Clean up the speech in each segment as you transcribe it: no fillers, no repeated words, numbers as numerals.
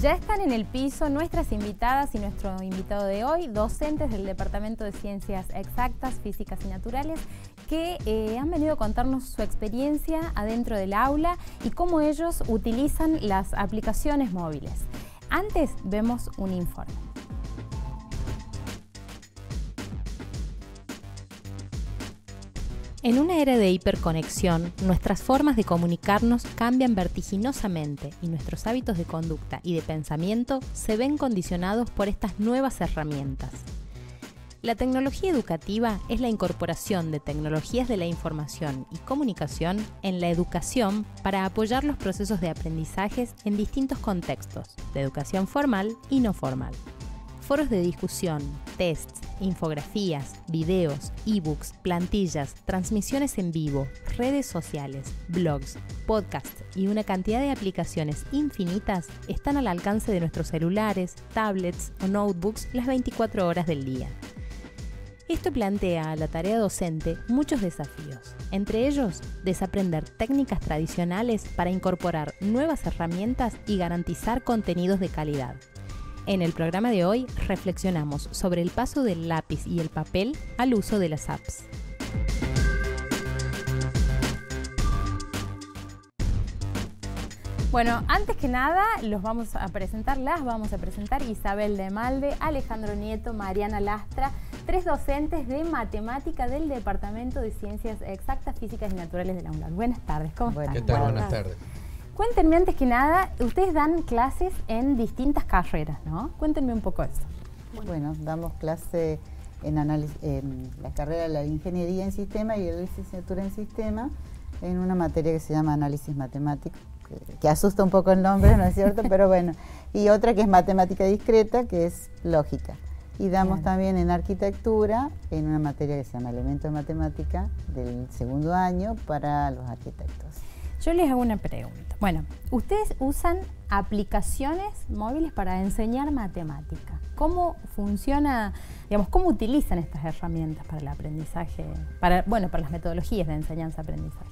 Ya están en el piso nuestras invitadas y nuestro invitado de hoy, docentes del Departamento de Ciencias Exactas, Físicas y Naturales, que han venido a contarnos su experiencia adentro del aula y cómo ellos utilizan las aplicaciones móviles. Antes vemos un informe. En una era de hiperconexión, nuestras formas de comunicarnos cambian vertiginosamente y nuestros hábitos de conducta y de pensamiento se ven condicionados por estas nuevas herramientas. La tecnología educativa es la incorporación de tecnologías de la información y comunicación en la educación para apoyar los procesos de aprendizajes en distintos contextos, de educación formal y no formal. Foros de discusión, tests, infografías, videos, ebooks, plantillas, transmisiones en vivo, redes sociales, blogs, podcasts y una cantidad de aplicaciones infinitas están al alcance de nuestros celulares, tablets o notebooks las 24 horas del día. Esto plantea a la tarea docente muchos desafíos, entre ellos desaprender técnicas tradicionales para incorporar nuevas herramientas y garantizar contenidos de calidad. En el programa de hoy reflexionamos sobre el paso del lápiz y el papel al uso de las apps. Bueno, antes que nada las vamos a presentar Isabel de Malde, Alejandro Nieto, Mariana Lastra, tres docentes de matemática del Departamento de Ciencias Exactas, Físicas y Naturales de la UNLAR. Buenas tardes, ¿cómo están? ¿Qué tal? Buenas tardes. Cuéntenme antes que nada, ustedes dan clases en distintas carreras, ¿no? Cuéntenme un poco eso. Bueno, damos clase en la carrera de la Ingeniería en Sistema y la licenciatura en Sistema en una materia que se llama Análisis Matemático, que asusta un poco el nombre, ¿no es cierto? Pero bueno, y otra que es Matemática Discreta, que es Lógica. Y damos también en Arquitectura, en una materia que se llama Elementos de Matemática, del segundo año para los arquitectos. Yo les hago una pregunta. Bueno, ustedes usan aplicaciones móviles para enseñar matemática. ¿Cómo funciona, digamos, cómo utilizan estas herramientas para el aprendizaje, para las metodologías de enseñanza-aprendizaje?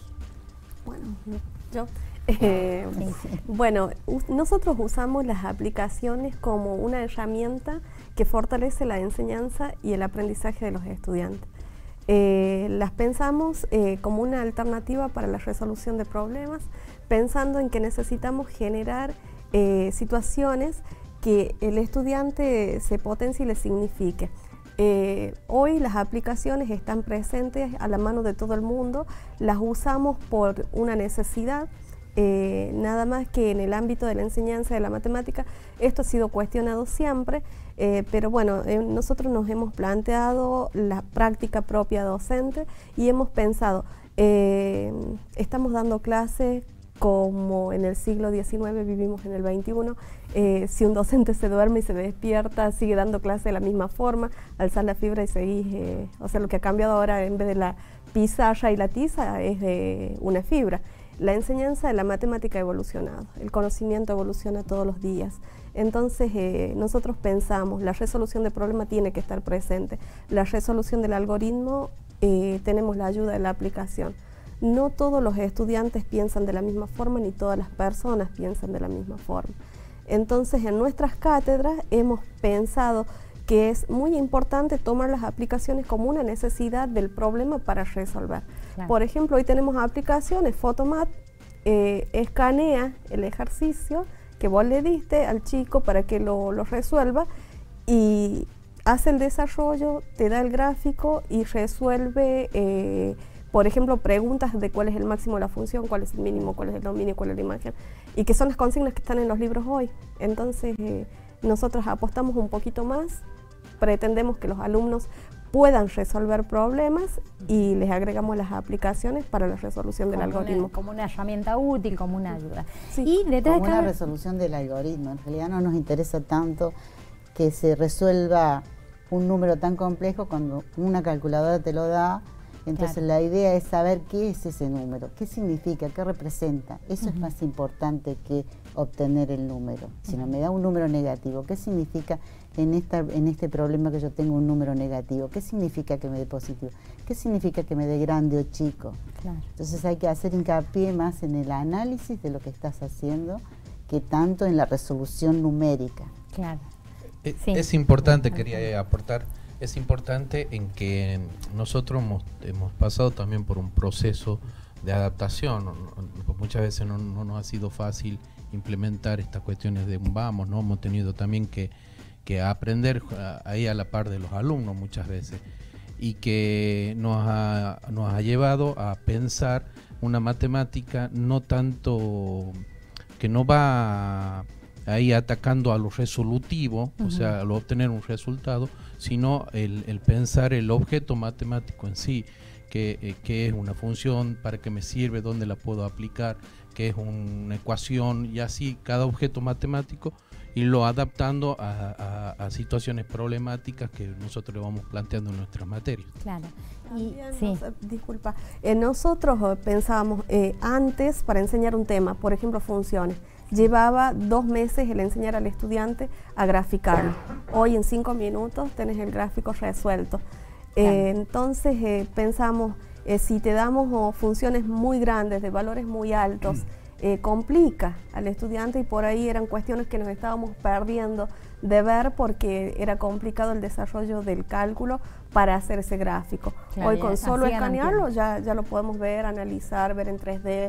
Bueno, nosotros usamos las aplicaciones como una herramienta que fortalece la enseñanza y el aprendizaje de los estudiantes. Las pensamos como una alternativa para la resolución de problemas, pensando en que necesitamos generar situaciones que el estudiante se potencie y le signifique. Hoy las aplicaciones están presentes a la mano de todo el mundo, las usamos por una necesidad, nada más que en el ámbito de la enseñanza de la matemática. Esto ha sido cuestionado siempre, pero bueno, nosotros nos hemos planteado la práctica propia docente y hemos pensado, estamos dando clases como en el siglo XIX, vivimos en el XXI, si un docente se duerme y se despierta, sigue dando clases de la misma forma, alzar la fibra y seguir, o sea, lo que ha cambiado ahora en vez de la pizarra y la tiza es de una fibra. La enseñanza de la matemática ha evolucionado, el conocimiento evoluciona todos los días. Entonces nosotros pensamos, la resolución del problema tiene que estar presente. La resolución del algoritmo, tenemos la ayuda de la aplicación. No todos los estudiantes piensan de la misma forma, ni todas las personas piensan de la misma forma. Entonces en nuestras cátedras hemos pensado que es muy importante tomar las aplicaciones como una necesidad del problema para resolver. Claro. Por ejemplo, hoy tenemos aplicaciones, Photomat, escanea el ejercicio que vos le diste al chico para que lo resuelva y hace el desarrollo, te da el gráfico y resuelve, por ejemplo, preguntas de cuál es el máximo de la función, cuál es el mínimo, cuál es el dominio, cuál es la imagen, y que son las consignas que están en los libros hoy. Entonces, nosotros apostamos un poquito más, pretendemos que los alumnos puedan resolver problemas y les agregamos las aplicaciones para la resolución del algoritmo. Como una herramienta útil, como una ayuda. Sí, y detrás como una resolución del algoritmo. En realidad no nos interesa tanto que se resuelva un número tan complejo cuando una calculadora te lo da. Entonces la idea es saber qué es ese número, qué significa, qué representa. Eso es más importante que obtener el número. Si no me da un número negativo, ¿qué significa en este problema que yo tengo un número negativo? ¿Qué significa que me dé positivo? ¿Qué significa que me dé grande o chico? Claro. Entonces hay que hacer hincapié más en el análisis de lo que estás haciendo que tanto en la resolución numérica. Claro. Sí. Es importante, quería aportar, es importante en que nosotros hemos pasado también por un proceso de adaptación. Muchas veces no nos ha sido fácil implementar estas cuestiones de un vamos, ¿no? Hemos tenido también que aprender ahí a la par de los alumnos muchas veces, y que nos ha llevado a pensar una matemática no tanto, que no va ahí atacando a lo resolutivo, o sea, al obtener un resultado, sino el pensar el objeto matemático en sí, qué es una función, para qué me sirve, dónde la puedo aplicar, qué es una ecuación, y así cada objeto matemático, y lo adaptando a situaciones problemáticas que nosotros le vamos planteando en nuestras materias. Claro. Disculpa, nosotros pensábamos antes, para enseñar un tema, por ejemplo funciones, llevaba 2 meses el enseñar al estudiante a graficarlo. Hoy en 5 minutos tenés el gráfico resuelto. Entonces pensamos, si te damos funciones muy grandes, de valores muy altos, complica al estudiante, y por ahí eran cuestiones que nos estábamos perdiendo de ver porque era complicado el desarrollo del cálculo para hacer ese gráfico. Claro, hoy con solo escanearlo ya lo podemos ver, analizar, ver en 3D.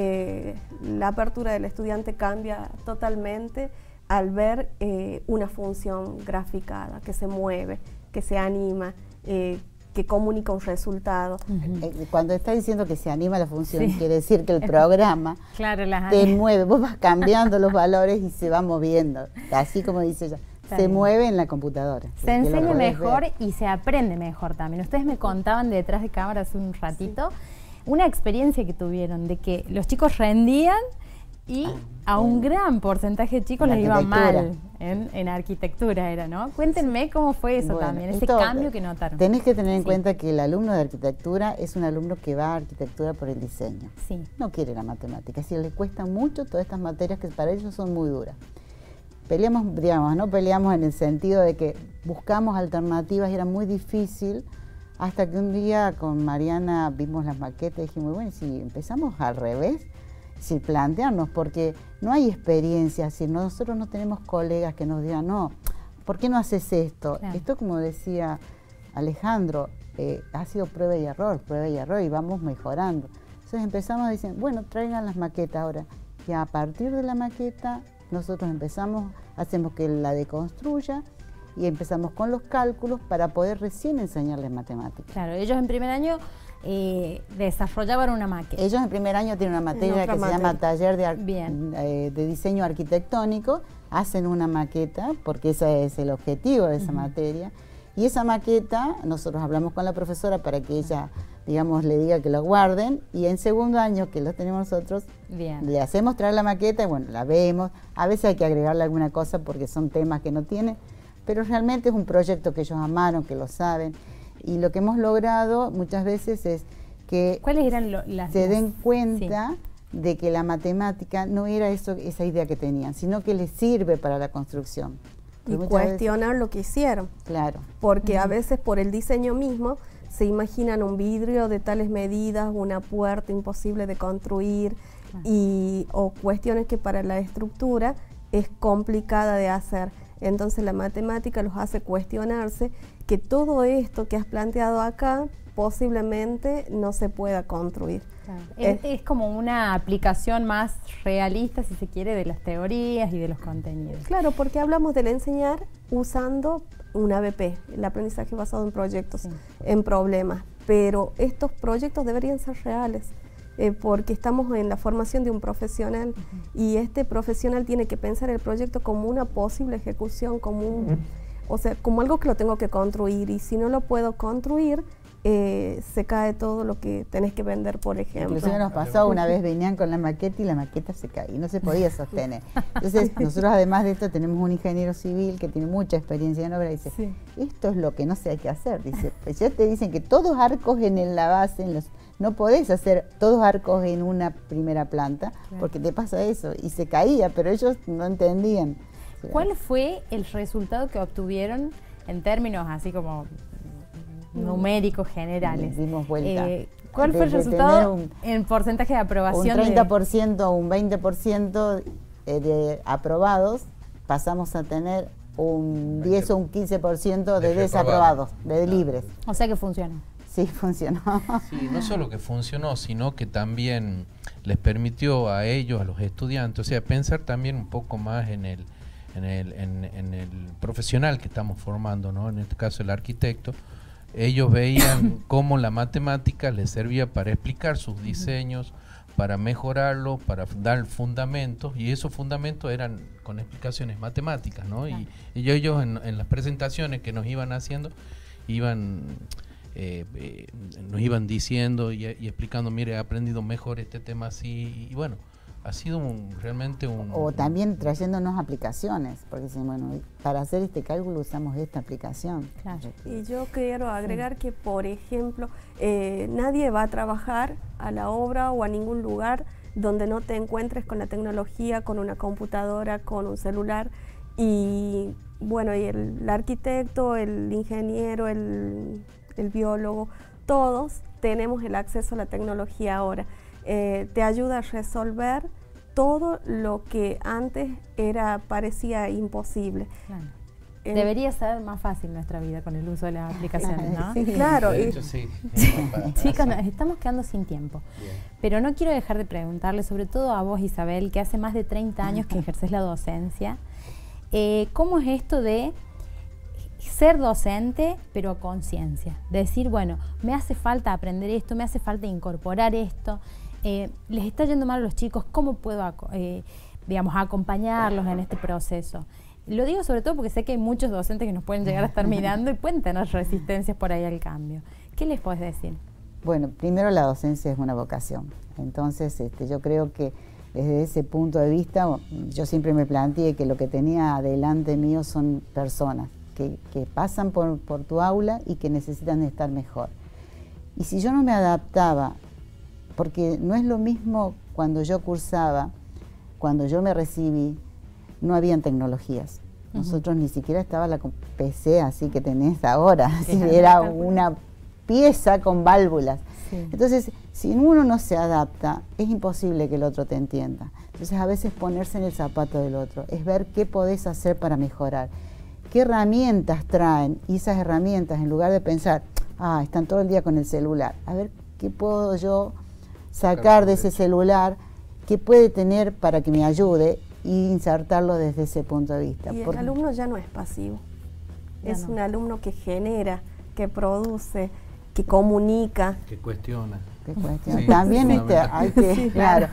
La apertura del estudiante cambia totalmente al ver una función graficada, que se mueve, que se anima, que comunica un resultado. Cuando está diciendo que se anima la función, quiere decir que el programa te mueve, vos vas cambiando los valores y se va moviendo, así como dice ella, se mueve en la computadora. Se enseña mejor y se aprende mejor también. Ustedes me contaban detrás de cámara hace un ratito una experiencia que tuvieron de que los chicos rendían y a un gran porcentaje de chicos les iba mal en arquitectura, era, ¿no? Cuéntenme cómo fue eso también, ese cambio que notaron. Tenés que tener en cuenta que el alumno de arquitectura es un alumno que va a arquitectura por el diseño. No quiere la matemática, le cuesta mucho todas estas materias que para ellos son muy duras. Peleamos, digamos, no peleamos en el sentido de que buscamos alternativas y era muy difícil, hasta que un día con Mariana vimos las maquetas y dijimos, bueno, si empezamos al revés, si plantearnos, porque no hay experiencia, si nosotros no tenemos colegas que nos digan, no, ¿por qué no haces esto? Claro. Esto, como decía Alejandro, ha sido prueba y error, y vamos mejorando. Entonces empezamos a decir, bueno, traigan las maquetas ahora, y a partir de la maqueta nosotros hacemos que la deconstruya, y empezamos con los cálculos para poder recién enseñarles matemáticas. Claro, ellos en primer año desarrollaban una maqueta. Ellos en primer año tienen una materia que se llama taller de diseño arquitectónico, hacen una maqueta, porque ese es el objetivo de esa materia, y esa maqueta nosotros hablamos con la profesora para que ella, digamos, le diga que lo guarden, y en segundo año, que lo tenemos nosotros, le hacemos traer la maqueta, y bueno, la vemos, a veces hay que agregarle alguna cosa porque son temas que no tiene, pero realmente es un proyecto que ellos amaron, que lo saben, y lo que hemos logrado muchas veces es que ¿cuáles eran se den cuenta de que la matemática no era esa idea que tenían, sino que les sirve para la construcción. Y cuestionar lo que hicieron. Claro. Porque a veces por el diseño mismo se imaginan un vidrio de tales medidas, una puerta imposible de construir, o cuestiones que para la estructura es complicada de hacer. Entonces la matemática los hace cuestionarse que todo esto que has planteado acá posiblemente no se pueda construir. Claro. Es como una aplicación más realista, si se quiere, de las teorías y de los contenidos. Claro, porque hablamos del enseñar usando un ABP, el aprendizaje basado en proyectos, en problemas, pero estos proyectos deberían ser reales. Porque estamos en la formación de un profesional y este profesional tiene que pensar el proyecto como una posible ejecución, o sea, como algo que lo tengo que construir, y si no lo puedo construir, se cae todo lo que tenés que vender, por ejemplo. Inclusive nos pasó, una vez venían con la maqueta y la maqueta se caía y no se podía sostener. Entonces nosotros, además de esto, tenemos un ingeniero civil que tiene mucha experiencia en obra y dice, esto es lo que no se hay que hacer. Dice, pues ya te dicen que todos arcos en la base, no podés hacer todos arcos en una primera planta, porque te pasa eso, y se caía, pero ellos no entendían. ¿Cuál fue el resultado que obtuvieron en términos así como numéricos generales? Dimos vuelta. ¿Cuál fue el resultado en porcentaje de aprobación? Un 30% o un 20% de aprobados pasamos a tener un 10 o un 15% de desaprobados, de libres. O sea que funcionó. Sí, funcionó. Sí, no solo que funcionó, sino que también les permitió a ellos, a los estudiantes, o sea, pensar también un poco más en el profesional que estamos formando, ¿no? En este caso el arquitecto. Ellos veían cómo la matemática les servía para explicar sus diseños, para mejorarlo, para dar fundamentos, y esos fundamentos eran con explicaciones matemáticas, ¿no? Claro. Y ellos en las presentaciones que nos iban haciendo, nos iban diciendo y explicando, mire, he aprendido mejor este tema así, y bueno, ha sido realmente un... O también trayéndonos aplicaciones, porque dicen, bueno, para hacer este cálculo usamos esta aplicación. Claro. Y yo quiero agregar que, por ejemplo, nadie va a trabajar a la obra o a ningún lugar donde no te encuentres con la tecnología, con una computadora, con un celular, y bueno, y el arquitecto, el ingeniero, el biólogo, todos tenemos el acceso a la tecnología ahora. Te ayuda a resolver todo lo que antes parecía imposible. Claro. Debería ser más fácil nuestra vida con el uso de las aplicaciones, ¿no? Sí, claro. De hecho, sí. Chicos, nos estamos quedando sin tiempo. Bien. Pero no quiero dejar de preguntarle, sobre todo a vos, Isabel, que hace más de 30 años que ejercés la docencia, ¿cómo es esto de ser docente, pero a conciencia? Decir, bueno, me hace falta aprender esto, me hace falta incorporar esto. Les está yendo mal a los chicos, ¿cómo puedo digamos, acompañarlos en este proceso? Lo digo sobre todo porque sé que hay muchos docentes que nos pueden llegar a estar mirando y pueden tener resistencias por ahí al cambio. ¿Qué les podés decir? Bueno, primero la docencia es una vocación. Entonces, yo creo que desde ese punto de vista, yo siempre me planteé que lo que tenía adelante mío son personas que pasan por tu aula y que necesitan estar mejor. Y si yo no me adaptaba, porque no es lo mismo cuando yo cursaba, cuando yo me recibí, no habían tecnologías. Nosotros ni siquiera estaba la PC así que tenés ahora, era una pieza con válvulas. Sí. Entonces, si uno no se adapta, es imposible que el otro te entienda. Entonces, a veces ponerse en el zapato del otro, es ver qué podés hacer para mejorar, qué herramientas traen, y esas herramientas, en lugar de pensar, están todo el día con el celular, a ver qué puedo yo sacar de ese celular, qué puede tener para que me ayude, y insertarlo desde ese punto de vista. Y el alumno ya no es pasivo, es un alumno que genera, que produce, que comunica. Que cuestiona. Sí, también hay que, sí, claro,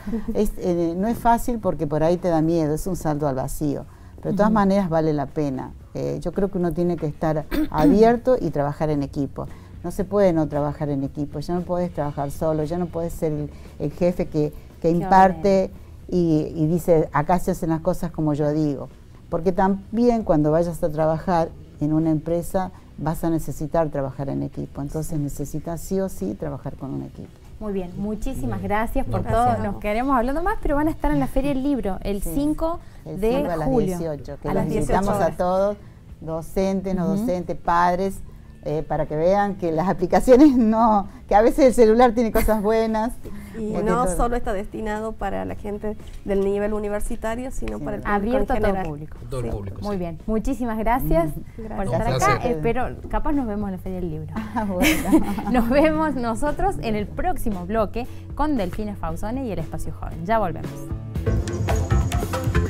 no es fácil porque por ahí te da miedo, es un salto al vacío, pero de todas maneras vale la pena. Yo creo que uno tiene que estar abierto y trabajar en equipo. No se puede no trabajar en equipo, ya no podés trabajar solo, ya no podés ser el jefe que imparte y dice, acá se hacen las cosas como yo digo. Porque también cuando vayas a trabajar en una empresa vas a necesitar trabajar en equipo, entonces necesitas sí o sí trabajar con un equipo. Muy bien, muchísimas gracias por todo. Nos quedaremos hablando más, pero van a estar en la Feria del Libro el 5 de julio. A las 18, que los invitamos a todos, docentes, no docentes, padres, para que vean que las aplicaciones que a veces el celular tiene cosas buenas. Y no solo está destinado para la gente del nivel universitario, sino para el público abierto en general. A todo público. Todo el público. Muy bien, muchísimas gracias por estar acá. Espero, capaz nos vemos en la Feria del Libro. Bueno. Nos vemos nosotros en el próximo bloque con Delfina Fausone y el Espacio Joven. Ya volvemos.